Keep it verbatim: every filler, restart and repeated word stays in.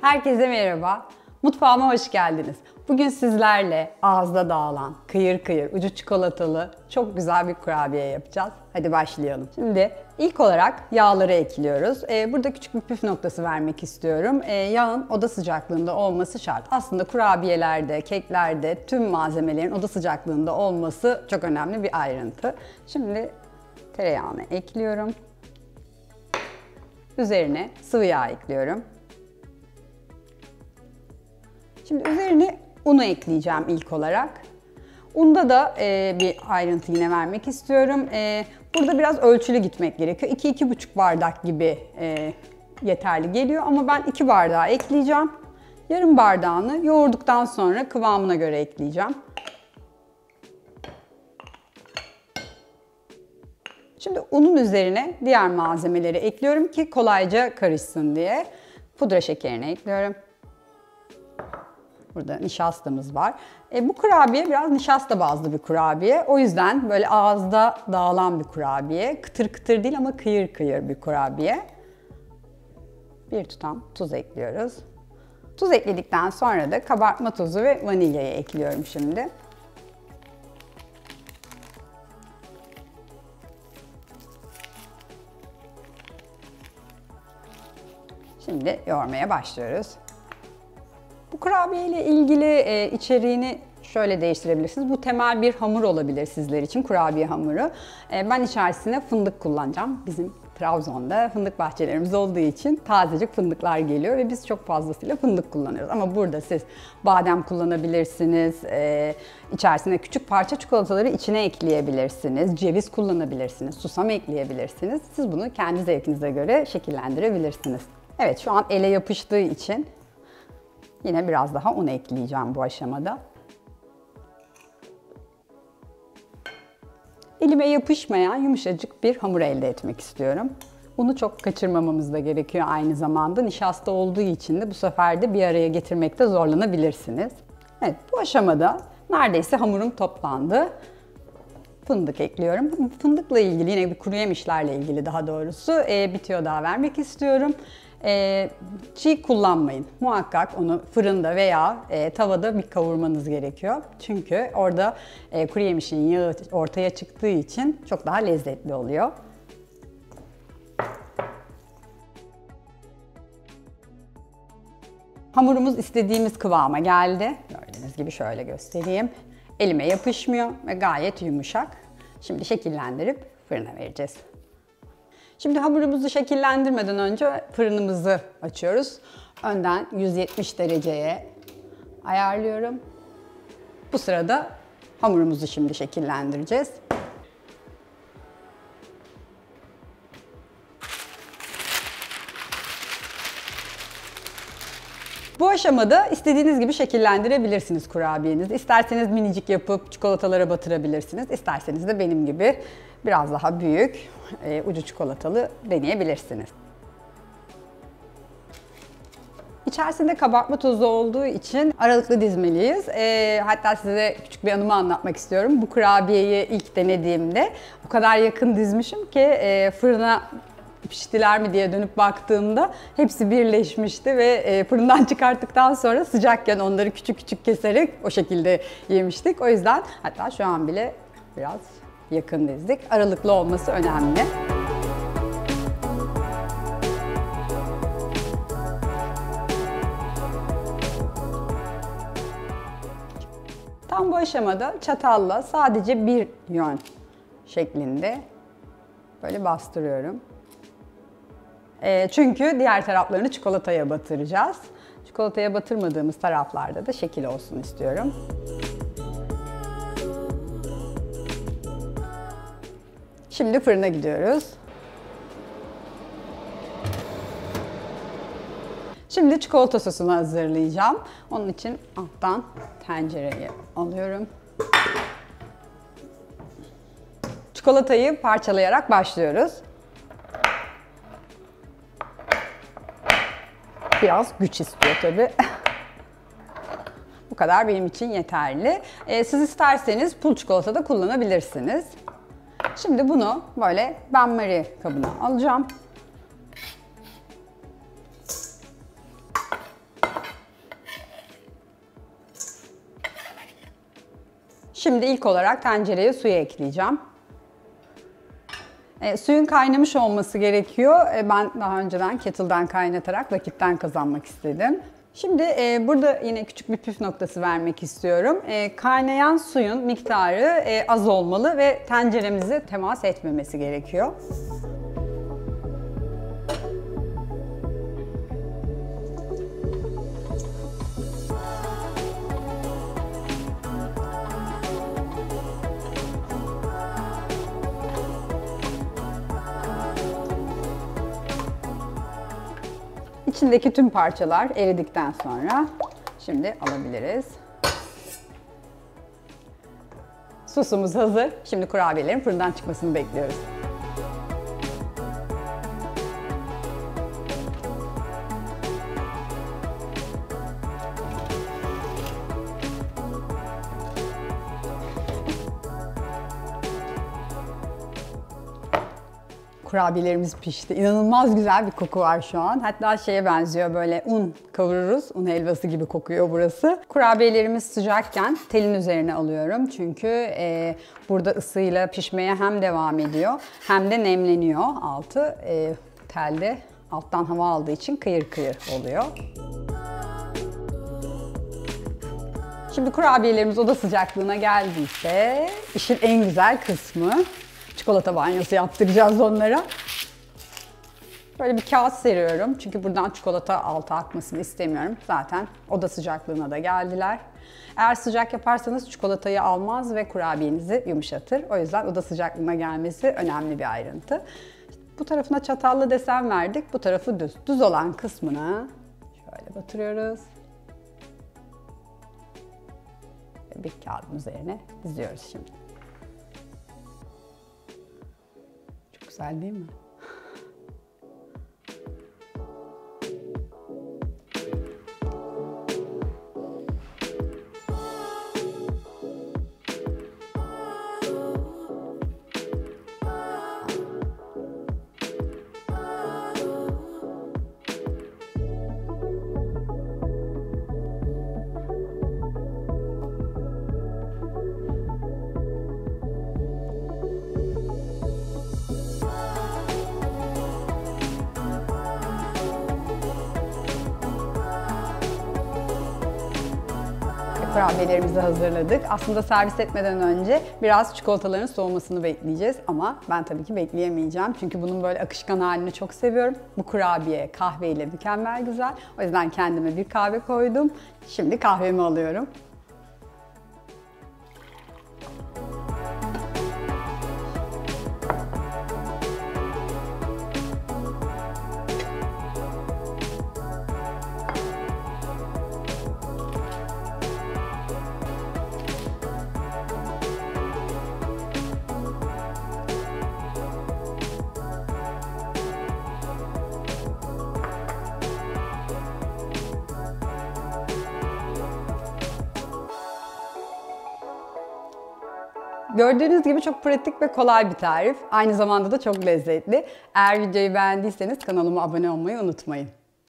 Herkese merhaba. Mutfağıma hoş geldiniz. Bugün sizlerle ağızda dağılan, kıyır kıyır, ucu çikolatalı çok güzel bir kurabiye yapacağız. Hadi başlayalım. Şimdi ilk olarak yağları ekliyoruz. Ee, burada küçük bir püf noktası vermek istiyorum. Ee, yağın oda sıcaklığında olması şart. Aslında kurabiyelerde, keklerde tüm malzemelerin oda sıcaklığında olması çok önemli bir ayrıntı. Şimdi tereyağını ekliyorum. Üzerine sıvı yağ ekliyorum. Şimdi üzerine unu ekleyeceğim ilk olarak. Unda da e, bir ayrıntı yine vermek istiyorum. E, burada biraz ölçülü gitmek gerekiyor. iki iki buçuk bardak gibi e, yeterli geliyor ama ben iki bardağı ekleyeceğim. Yarım bardağını yoğurduktan sonra kıvamına göre ekleyeceğim. Şimdi unun üzerine diğer malzemeleri ekliyorum ki kolayca karışsın diye. Pudra şekerini ekliyorum. Burada nişastamız var. E, bu kurabiye biraz nişasta bazlı bir kurabiye. O yüzden böyle ağızda dağılan bir kurabiye. Kıtır kıtır değil ama kıyır kıyır bir kurabiye. Bir tutam tuz ekliyoruz. Tuz ekledikten sonra da kabartma tozu ve vanilyayı ekliyorum şimdi. Şimdi yoğurmaya başlıyoruz. Bu kurabiye ile ilgili e, içeriğini şöyle değiştirebilirsiniz. Bu temel bir hamur olabilir sizler için, kurabiye hamuru. E, ben içerisine fındık kullanacağım. Bizim Trabzon'da fındık bahçelerimiz olduğu için tazecik fındıklar geliyor ve biz çok fazlasıyla fındık kullanıyoruz. Ama burada siz badem kullanabilirsiniz, e, içerisine küçük parça çikolataları içine ekleyebilirsiniz, ceviz kullanabilirsiniz, susam ekleyebilirsiniz. Siz bunu kendi zevkinize göre şekillendirebilirsiniz. Evet, şu an ele yapıştığı için yine biraz daha un ekleyeceğim bu aşamada. Elime yapışmayan yumuşacık bir hamur elde etmek istiyorum. Unu çok kaçırmamamız da gerekiyor aynı zamanda. Nişasta olduğu için de bu sefer de bir araya getirmekte zorlanabilirsiniz. Evet, bu aşamada neredeyse hamurum toplandı. Fındık ekliyorum. Fındıkla ilgili, yine bir kuru yemişlerle ilgili daha doğrusu e, bir tüyo daha vermek istiyorum. E, çiğ kullanmayın. Muhakkak onu fırında veya e, tavada bir kavurmanız gerekiyor. Çünkü orada e, kuru yemişin yağı ortaya çıktığı için çok daha lezzetli oluyor. Hamurumuz istediğimiz kıvama geldi. Gördüğünüz gibi şöyle göstereyim. Elime yapışmıyor ve gayet yumuşak. Şimdi şekillendirip fırına vereceğiz. Şimdi hamurumuzu şekillendirmeden önce fırınımızı açıyoruz. Önden yüz yetmiş dereceye ayarlıyorum. Bu sırada hamurumuzu şimdi şekillendireceğiz. Bu aşamada istediğiniz gibi şekillendirebilirsiniz kurabiyenizi. İsterseniz minicik yapıp çikolatalara batırabilirsiniz. İsterseniz de benim gibi biraz daha büyük, e, ucu çikolatalı deneyebilirsiniz. İçerisinde kabartma tozu olduğu için aralıklı dizmeliyiz. E, hatta size küçük bir anımı anlatmak istiyorum. Bu kurabiyeyi ilk denediğimde o kadar yakın dizmişim ki e, fırına piştiler mi diye dönüp baktığımda hepsi birleşmişti ve fırından çıkarttıktan sonra sıcakken onları küçük küçük keserek o şekilde yemiştik. O yüzden hatta şu an bile biraz yakın dizdik. Aralıklı olması önemli. Tam bu aşamada çatalla sadece bir yön şeklinde böyle bastırıyorum. Çünkü diğer taraflarını çikolataya batıracağız. Çikolataya batırmadığımız taraflarda da şekil olsun istiyorum. Şimdi fırına gidiyoruz. Şimdi çikolata sosunu hazırlayacağım. Onun için alttan tencereyi alıyorum. Çikolatayı parçalayarak başlıyoruz. Biraz güç istiyor tabii. Bu kadar benim için yeterli. Ee, siz isterseniz pul çikolata da kullanabilirsiniz. Şimdi bunu böyle benmari kabına alacağım. Şimdi ilk olarak tencereye suyu ekleyeceğim. E, suyun kaynamış olması gerekiyor. E, ben daha önceden kettle'dan kaynatarak vakitten kazanmak istedim. Şimdi e, burada yine küçük bir püf noktası vermek istiyorum. E, kaynayan suyun miktarı e, az olmalı ve tenceremize temas etmemesi gerekiyor. İçindeki tüm parçalar eridikten sonra şimdi alabiliriz. Sosumuz hazır. Şimdi kurabiyelerin fırından çıkmasını bekliyoruz. Kurabiyelerimiz pişti. İnanılmaz güzel bir koku var şu an. Hatta şeye benziyor, böyle un kavururuz. Un helvası gibi kokuyor burası. Kurabiyelerimiz sıcakken telin üzerine alıyorum. Çünkü e, burada ısıyla pişmeye hem devam ediyor hem de nemleniyor altı. E, telde alttan hava aldığı için kıyır kıyır oluyor. Şimdi kurabiyelerimiz oda sıcaklığına geldiyse işin en güzel kısmı. Çikolata banyosu yaptıracağız onlara. Böyle bir kağıt seriyorum. Çünkü buradan çikolata alta akmasını istemiyorum. Zaten oda sıcaklığına da geldiler. Eğer sıcak yaparsanız çikolatayı almaz ve kurabiyenizi yumuşatır. O yüzden oda sıcaklığına gelmesi önemli bir ayrıntı. Bu tarafına çatallı desen verdik. Bu tarafı düz. Düz olan kısmına şöyle batırıyoruz. Ve bir kağıdın üzerine diziyoruz şimdi. Güzel değil mi? Kurabiyelerimizi hazırladık. Aslında servis etmeden önce biraz çikolataların soğumasını bekleyeceğiz ama ben tabii ki bekleyemeyeceğim. Çünkü bunun böyle akışkan halini çok seviyorum. Bu kurabiye kahveyle mükemmel güzel. O yüzden kendime bir kahve koydum. Şimdi kahvemi alıyorum. Gördüğünüz gibi çok pratik ve kolay bir tarif. Aynı zamanda da çok lezzetli. Eğer videoyu beğendiyseniz kanalıma abone olmayı unutmayın.